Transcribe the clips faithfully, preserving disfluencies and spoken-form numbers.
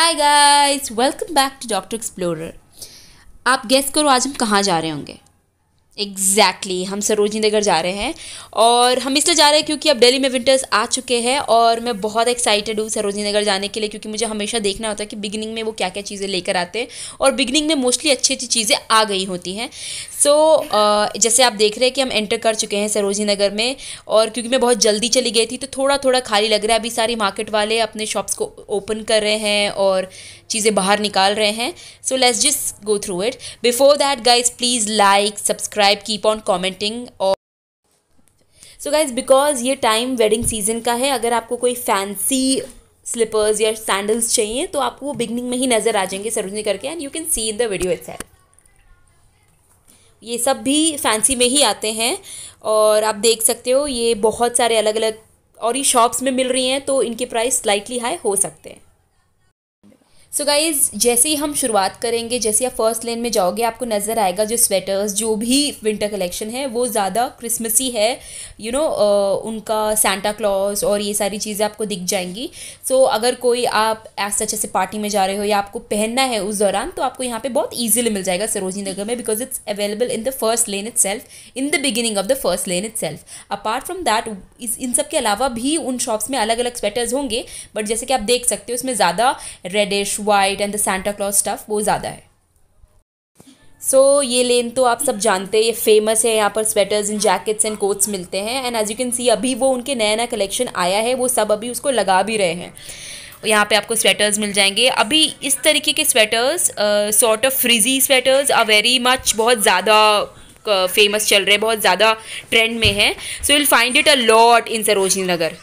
Hi guys, welcome back to Doctor Explorer. आप guess करो आज हम कहाँ जा रहे होंगे। एग्जैक्टली exactly, हम सरोजिनी नगर जा रहे हैं। और हम इसलिए जा रहे हैं क्योंकि अब दिल्ली में विंटर्स आ चुके हैं और मैं बहुत एक्साइटेड हूँ सरोजिनी नगर जाने के लिए, क्योंकि मुझे हमेशा देखना होता है कि बिगिनिंग में वो क्या क्या चीज़ें लेकर आते हैं और बिगिनिंग में मोस्टली अच्छी अच्छी चीज़ें आ गई होती हैं। सो so, uh, जैसे आप देख रहे हैं कि हम एंटर कर चुके हैं सरोजिनी नगर में, और क्योंकि मैं बहुत जल्दी चली गई थी तो थोड़ा थोड़ा खाली लग रहा है। अभी सारी मार्केट वाले अपने शॉप्स को ओपन कर रहे हैं और चीज़ें बाहर निकाल रहे हैं। So let's just go through it. Before that guys please like, subscribe, keep on commenting. और सो गाइज बिकॉज ये टाइम वेडिंग सीजन का है, अगर आपको कोई फैंसी स्लीपर्स या सैंडल्स चाहिए तो आपको वो बिगनिंग में ही नज़र आ जाएंगे सरोजिनी करके, and you can see in the video itself. ये सब भी फैंसी में ही आते हैं और आप देख सकते हो ये बहुत सारे अलग अलग और ये शॉप्स में मिल रही हैं, तो इनके प्राइस स्लाइटली हाई हो सकते हैं। सो so गाइज़ जैसे ही हम शुरुआत करेंगे, जैसे आप फर्स्ट लेन में जाओगे आपको नज़र आएगा जो स्वेटर्स, जो भी विंटर कलेक्शन है वो ज़्यादा क्रिसमसी है। यू नो उनका सांता क्लॉज और ये सारी चीज़ें आपको दिख जाएंगी। सो so, अगर कोई आप ऐसा जैसे पार्टी में जा रहे हो या आपको पहनना है उस दौरान, तो आपको यहाँ पे बहुत ईजिली मिल जाएगा सरोजिनी नगर में, because it's available in the first lane itself, in the beginning of the first lane itself. Apart from that इस इन सब के अलावा भी उन शॉप्स में अलग अलग स्वेटर्स होंगे, बट जैसे कि आप देख सकते हो इसमें ज़्यादा reddish, white and the Santa Claus stuff वो ज़्यादा है। सो so, ये लेन तो आप सब जानते हैं, ये फेमस है। यहाँ पर sweaters and jackets and coats मिलते हैं, and as you can see अभी वो उनके नया नया कलेक्शन आया है, वो सब अभी उसको लगा भी रहे हैं। यहाँ पे आपको स्वेटर्स मिल जाएंगे। अभी इस तरीके के sweaters, sort of frizzy sweaters are very much बहुत ज़्यादा फेमस चल रहे हैं, बहुत ज़्यादा ट्रेंड में है। So you will find it a lot in Sarojini Nagar.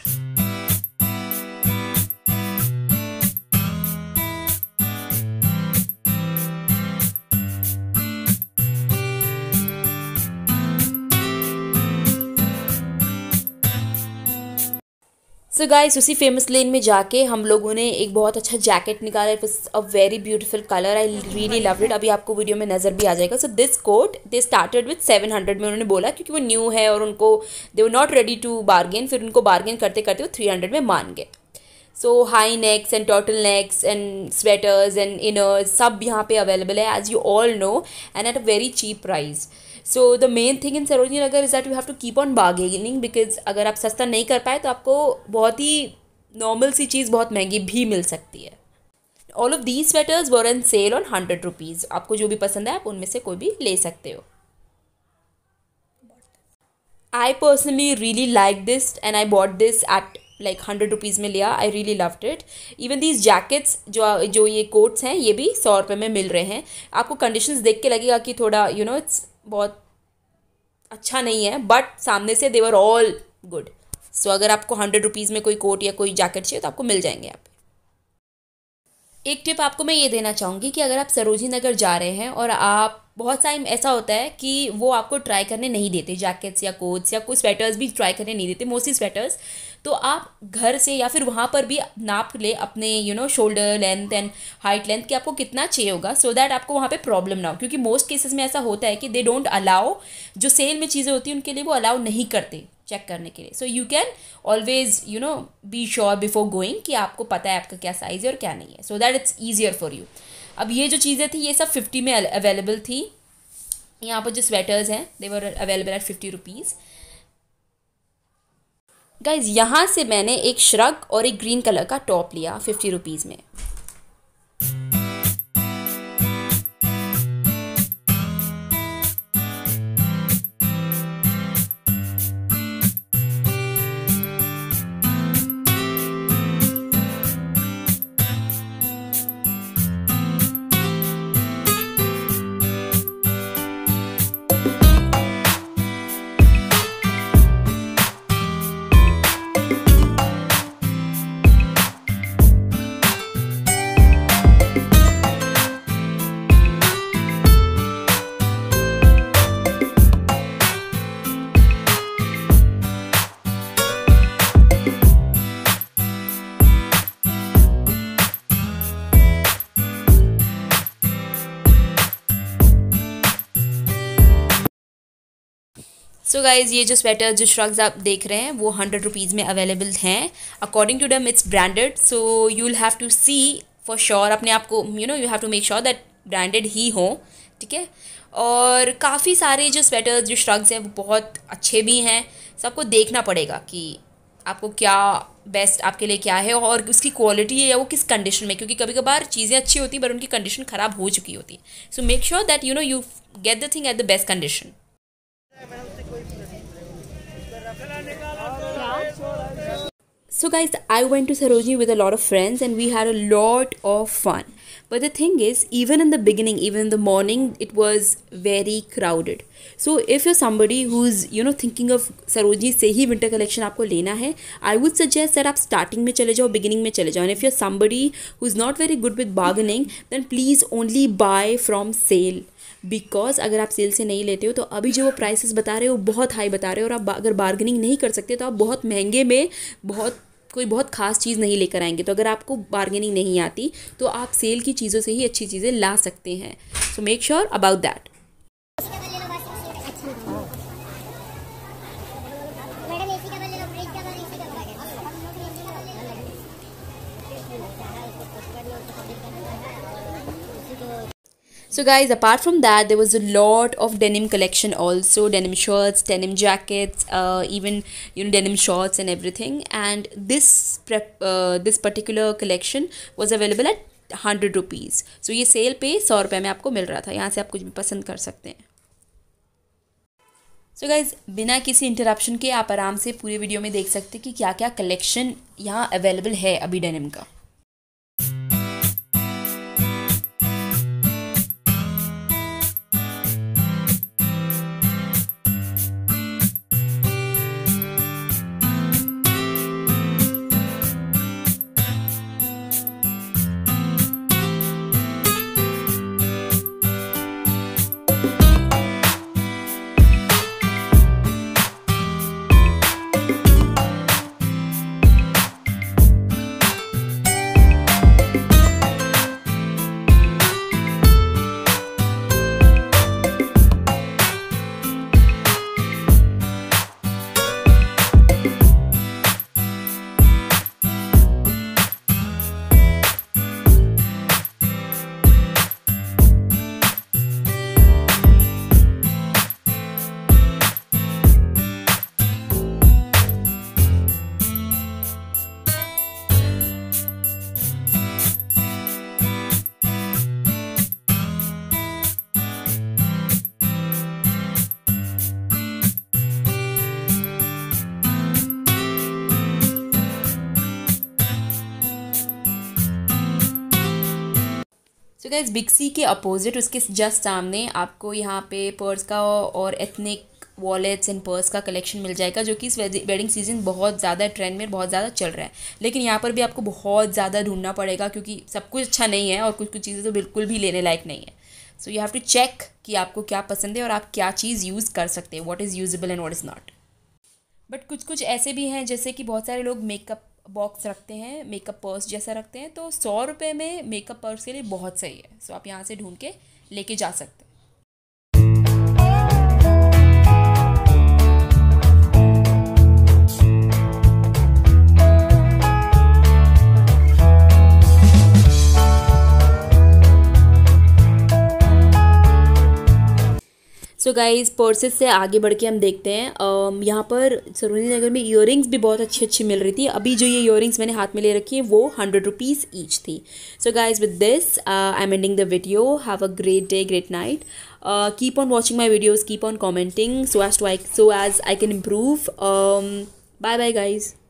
So guys उसी फेमस लेन में जाके हम लोगों ने एक बहुत अच्छा जैकेट निकाला। It was a very beautiful colour, I really love it. अभी आपको वीडियो में नज़र भी आ जाएगा। So this coat they started with seven hundred में उन्होंने बोला, क्योंकि वो न्यू है और उनको they were not ready to bargain. फिर उनको बार्गेन करते करते वो थ्री हंड्रेड में मान गए। So high necks and turtle necks and sweaters and inners सब यहाँ पे अवेलेबल है, as you all know, and at a very cheap price. So the main thing in Sarojini Nagar is that you have to keep on bargaining, because अगर आप सस्ता नहीं कर पाए तो आपको बहुत ही नॉर्मल सी चीज़ बहुत महंगी भी मिल सकती है। All of these sweaters were on sale on hundred rupees. आपको जो भी पसंद है आप उनमें से कोई भी ले सकते हो। I personally really like this and I bought this at like hundred rupees में लिया। I really loved it. Even these jackets जो जो ये कोट्स हैं ये भी सौ रुपये में मिल रहे हैं। आपको कंडीशंस देख के लगेगा कि थोड़ा यू नो इट्स बहुत अच्छा नहीं है, बट सामने से देवर ऑल गुड। सो अगर आपको हंड्रेड रुपीज़ में कोई कोट या कोई जैकेट चाहिए तो आपको मिल जाएंगे यहाँ पे। एक टिप आपको मैं ये देना चाहूँगी कि अगर आप सरोजिनी नगर जा रहे हैं और आप बहुत टाइम ऐसा होता है कि वो आपको ट्राई करने नहीं देते, जैकेट्स या कोट्स या कोई स्वेटर्स भी ट्राई करने नहीं देते, मोस्टली स्वेटर्स, तो आप घर से या फिर वहाँ पर भी नाप ले अपने you know shoulder length and height length कि आपको कितना चाहिए होगा, सो दैट आपको वहाँ पे प्रॉब्लम ना हो। क्योंकि मोस्ट केसेस में ऐसा होता है कि दे डोंट अलाउ, जो सेल में चीज़ें होती हैं उनके लिए वो अलाउ नहीं करते चेक करने के लिए। So you can always you know be sure before going कि आपको पता है आपका क्या साइज़ है और क्या नहीं है, so that it's easier for you. अब ये जो चीज़ें थी ये सब फिफ्टी में अवेलेबल थी। यहाँ पर जो स्वेटर्स हैं they were available at fifty rupees. Guys यहाँ से मैंने एक श्रग और एक ग्रीन कलर का टॉप लिया फिफ्टी रुपीज़ में। सो so गाइज़ ये जो स्वेटर जो श्रग्स आप देख रहे हैं वो हंड्रेड रुपीज़ में अवेलेबल हैं। According to them it's branded, so you will have to see for sure अपने आप को you know you have to make sure that branded ही हो, ठीक है। और काफ़ी सारे जो स्वेटर्स जो श्रग्स हैं वो बहुत अच्छे भी हैं, सबको देखना पड़ेगा कि आपको क्या बेस्ट आपके लिए क्या है और उसकी क्वालिटी है या वो किस कंडीशन में, क्योंकि कभी कभार चीज़ें अच्छी होती हैं बट उनकी कंडीशन ख़राब हो चुकी होती है। So make sure that you know you get the thing at the best condition. So guys, I went to Sarojini with a lot of friends and we had a lot of fun. But the thing is, even in the beginning, even in the morning, it was very crowded. So if you're somebody who's, you know, thinking of Sarojini से ही winter collection आपको लेना है, I would suggest that आप starting में चले जाओ, beginning में चले जाओ. And if you're somebody who's not very good with bargaining, then please only buy from sale. Because अगर आप सेल से नहीं लेते हो तो अभी जो वो प्राइसेस बता रहे हो बहुत हाई बता रहे हो और आप अगर बार्गेनिंग नहीं कर सकते तो आप बहुत महंगे में बहुत कोई बहुत ख़ास चीज़ नहीं लेकर आएंगे। तो अगर आपको बार्गेनिंग नहीं आती तो आप सेल की चीज़ों से ही अच्छी चीज़ें ला सकते हैं। So make sure about that. So guys, apart from that, there was a lot of denim collection also, denim shirts, denim jackets, uh, even you know denim shorts and everything. And this prep, uh, this particular collection was available at hundred rupees. So ये sale पे सौ रुपये में आपको मिल रहा था। यहाँ से आप कुछ भी पसंद कर सकते हैं। So guys, बिना किसी इंटरप्शन के आप आराम से पूरे वीडियो में देख सकते हैं कि क्या क्या कलेक्शन यहाँ अवेलेबल है अभी डेनिम का। सो गाइस, बिग सी के अपोजिट उसके जस्ट सामने आपको यहाँ पे पर्स का और एथनिक वॉलेट्स एंड पर्स का कलेक्शन मिल जाएगा, जो कि इस वेडिंग सीजन बहुत ज़्यादा ट्रेंड में बहुत ज़्यादा चल रहा है। लेकिन यहाँ पर भी आपको बहुत ज़्यादा ढूंढना पड़ेगा क्योंकि सब कुछ अच्छा नहीं है और कुछ कुछ चीज़ें तो बिल्कुल भी लेने लायक नहीं है। So you have to check कि आपको क्या पसंद है और आप क्या चीज़ यूज़ कर सकते हैं, what is usable and what is not. But कुछ कुछ ऐसे भी हैं जैसे कि बहुत सारे लोग मेकअप बॉक्स रखते हैं, मेकअप पर्स जैसा रखते हैं, तो सौ रुपये में मेकअप पर्स के लिए बहुत सही है। सो आप यहाँ से ढूंढ के लेके जा सकते हैं। सो गाइज़, पर्सेस से आगे बढ़ के हम देखते हैं uh, यहाँ पर सरोजिनी नगर में ईयरिंग्स भी बहुत अच्छी अच्छी मिल रही थी। अभी जो ये ईयरिंग्स मैंने हाथ में ले रखी है वो हंड्रेड रुपीज़ ईच थी। So guys, with this I am ending the video. Have a great day, great night. Keep on watching my videos, keep on commenting so as to I so as I can improve. Um, bye bye guys.